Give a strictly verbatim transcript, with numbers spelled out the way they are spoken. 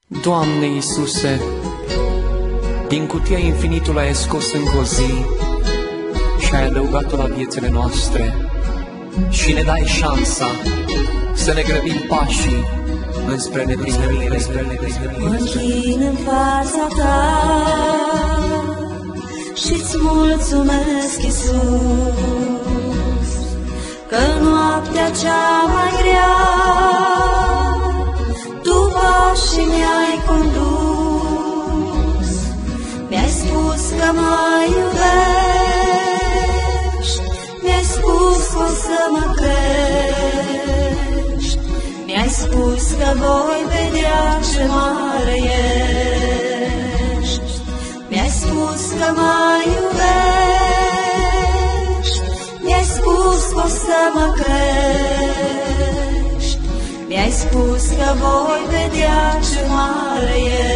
Doamne Iisuse, din cutia infinitului ai scos încă o zi și ai adăugat-o la viețile noastre și ne dai șansa să ne grăbim pașii înspre neprihănire, înspre neprihănire. Mă închin în fața ta și-ți mulțumesc, Iisus, că noaptea cea mai grea Tu pașii mi-ai condus. Mi-ai spus că mă iubești, mi-ai spus că o să mă crești, mi-ai spus că voi vedea ce mare ești. Mi-ai spus că mă iubești, mi-ai spus că o să mă crești, mi-ai spus că voi vedea ce mare ești.